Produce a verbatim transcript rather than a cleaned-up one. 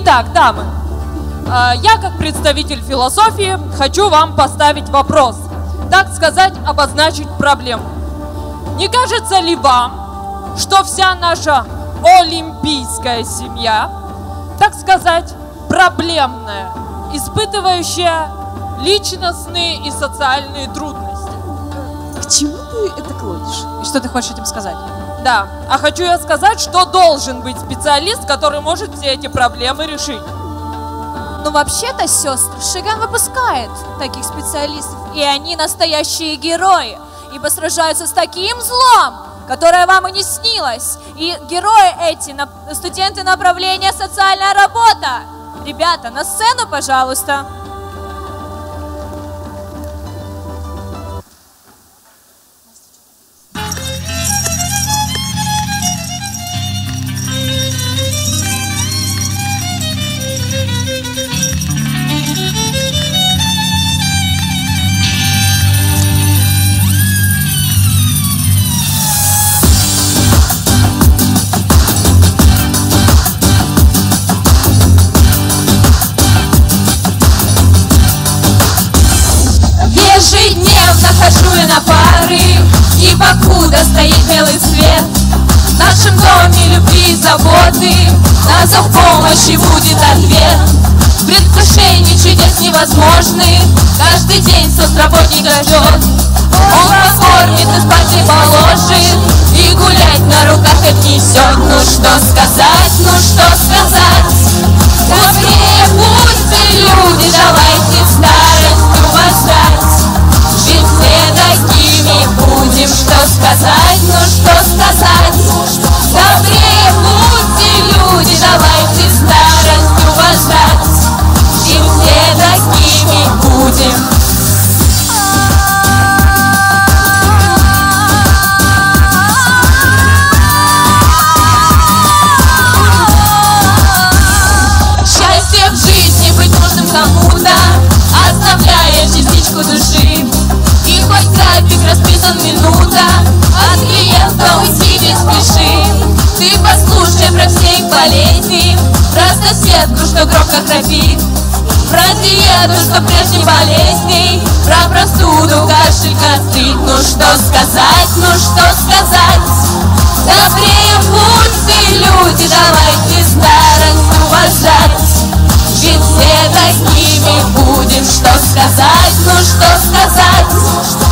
Итак, дамы, я как представитель философии хочу вам поставить вопрос, так сказать, обозначить проблему. Не кажется ли вам, что вся наша олимпийская семья, так сказать, проблемная, испытывающая личностные и социальные трудности? К чему ты это клонишь? И что ты хочешь этим сказать? Да, а хочу я сказать, что должен быть специалист, который может все эти проблемы решить. Ну, вообще-то, сестры, Шиган выпускает таких специалистов, и они настоящие герои, ибо сражаются с таким злом, которое вам и не снилось. И герои эти, студенты направления «Социальная работа». Ребята, на сцену, пожалуйста. Ежедневно хожу я на пары, и покуда стоит белый свет, в нашем доме любви и заботы на зов помощи будет ответ. В предвкушении чудес невозможных каждый день соцработника ждет. Он покормит и спать и положит, и гулять на руках отнесет. Ну что сказать, ну что сказать? Добрее будьте, люди, давайте старость уважать. Жить все такими будем, что сказать, ну что сказать? Добрее будьте, люди, давайте старость уважать. Жить все такими будем. Счастье в жизни быть нужным кому-то, оставляя частичку души. И хоть график расписан минута, от клиента уйти не спеши. Ты послушай про все их болезни, про соседку, что громко храпит, про диету, что прежней болезней, про простуду, кашель, гастрит. Ну что сказать, ну что сказать? Добрее будьте, люди, давайте старость уважать. Жить все такими будем, что сказать, ну что сказать?